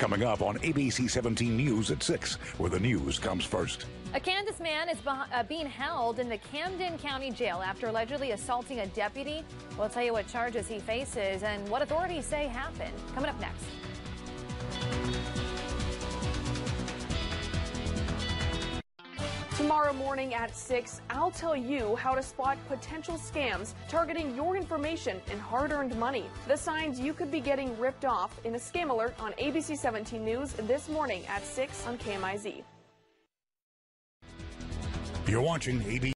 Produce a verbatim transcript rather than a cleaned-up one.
Coming up on A B C seventeen News at six, where the news comes first. A Kansas man is uh, being held in the Camden County Jail after allegedly assaulting a deputy. We'll tell you what charges he faces and what authorities say happened. Coming up next. Tomorrow morning at six, I'll tell you how to spot potential scams targeting your information and hard-earned money. The signs you could be getting ripped off in a scam alert on A B C seventeen News this morning at six on K M I Z. You're watching A B C.